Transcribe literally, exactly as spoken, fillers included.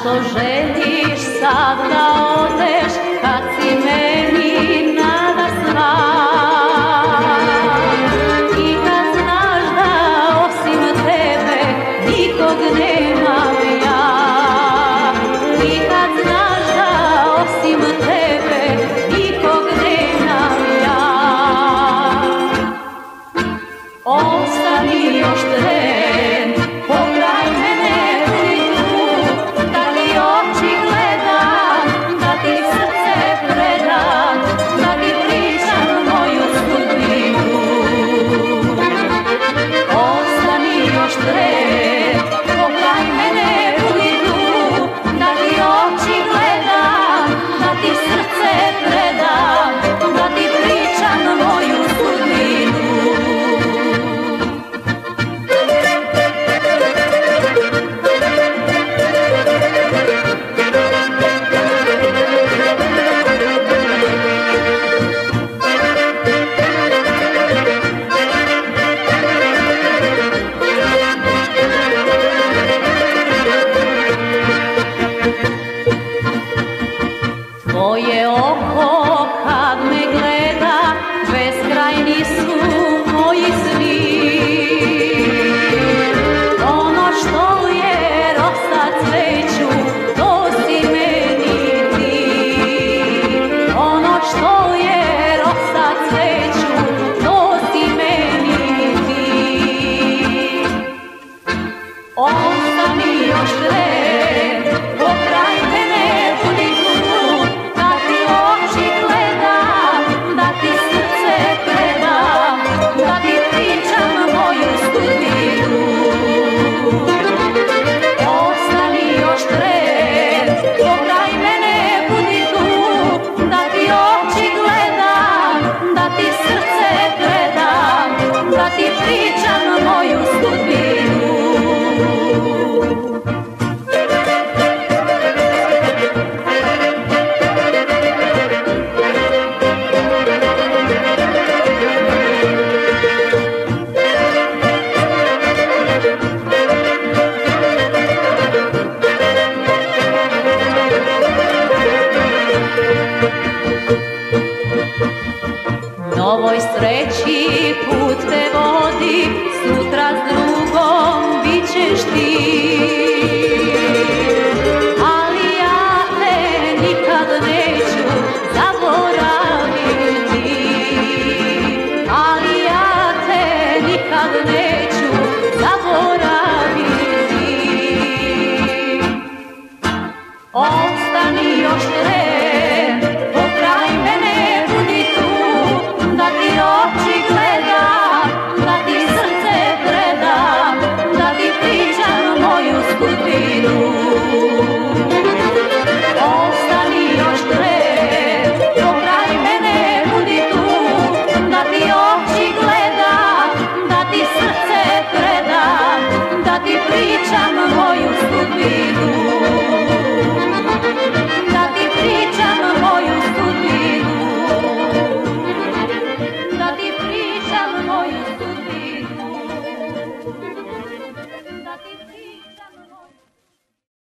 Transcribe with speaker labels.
Speaker 1: Zašto želiš sad da odeš kad si meni nadasva? I kad znaš da osim tebe nikog nemam ja. I kad znaš da osim tebe nikog nemam ja. Ostani još tren, pokraj mene budi tu, da ti oči gledam, da ti srce predam, da ti pričam moju sudbinu. Ostani još tren, pokraj mene budi tu, da ti oči gledam, da ti srce predam, da ti pričam moju sudbinu. Tvoje oko kad me gleda, beskrajni su moji sni. Ono što je rosa cveću, to si meni ti. Ono što je rosa cveću, to si meni ti. Ostani još tren, pokraj mene budi tu, da ti oči gledam, da ti srce predam, da ti pričam moju sudbinu. Ostani još tren, pokraj mene budi tu, da ti oči gledam, da ti srce predam, da ti pričam moju sudbinu. Novoj sreći put te vodi, sutra s drugom bit ćeš ti.